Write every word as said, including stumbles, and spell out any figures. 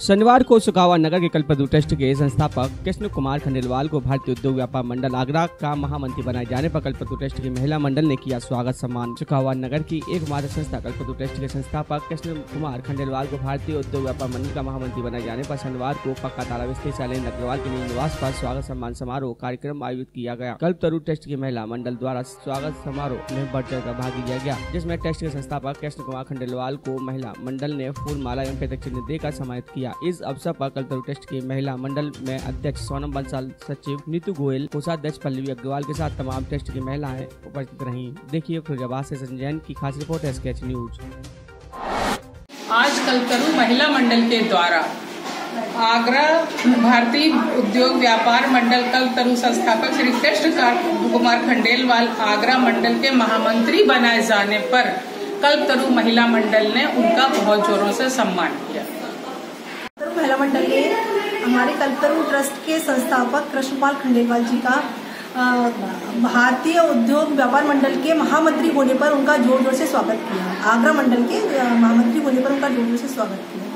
शनिवार को सुखावा नगर के कल्पतरु ट्रस्ट के संस्थापक कृष्ण कुमार खंडेलवाल को भारतीय उद्योग व्यापार मंडल आगरा का महामंत्री बनाए जाने पर कल्पतरु ट्रस्ट की महिला मंडल ने किया स्वागत सम्मान। सुखावा नगर की एकमात्र संस्था कल्पतरु ट्रस्ट के संस्थापक कृष्ण कुमार खंडेलवाल को भारतीय उद्योग व्यापार मंडल का महामंत्री बनाए जाने पर शनिवार को पक्का तालाब स्थित शैलेंद्र अग्रवाल के निवास पर स्वागत सम्मान समारोह कार्यक्रम आयोजित किया गया। कल्पतरु ट्रस्ट की महिला मंडल द्वारा स्वागत समारोह में बढ़ चढ़ कर भाग लिया गया, जिसमें ट्रस्ट के संस्थापक कृष्ण कुमार खंडेलवाल को महिला मंडल ने फूल माला एवं प्रतीक चिन्ह देकर सम्मानित किया। इस अवसर पर कल्पतरु ट्रस्ट की महिला मंडल में अध्यक्ष सोनम बंसल, सचिव नीतू गोयल, कोषाध्यक्ष पल्लवी अग्रवाल के साथ तमाम ट्रस्ट की महिलाएं उपस्थित रहीं। देखिए फिरोजाबाद से संजय जैन की खास रिपोर्ट है स्केच न्यूज। आज कल्पतरु महिला मंडल के द्वारा आगरा भारतीय उद्योग व्यापार मंडल कल्पतरु संस्थापक श्री कृष्ण कुमार खंडेलवाल आगरा मंडल के महामंत्री बनाए जाने पर कल्पतरु महिला मंडल ने उनका बहुत जोरों से सम्मान किया। महिला मंडल ने हमारे कल्पतरु ट्रस्ट के संस्थापक कृष्ण कुमार खंडेलवाल जी का भारतीय उद्योग व्यापार मंडल के महामंत्री होने पर उनका जोर जोर से स्वागत किया। आगरा मंडल के महामंत्री होने पर उनका जोर जोर से स्वागत किया।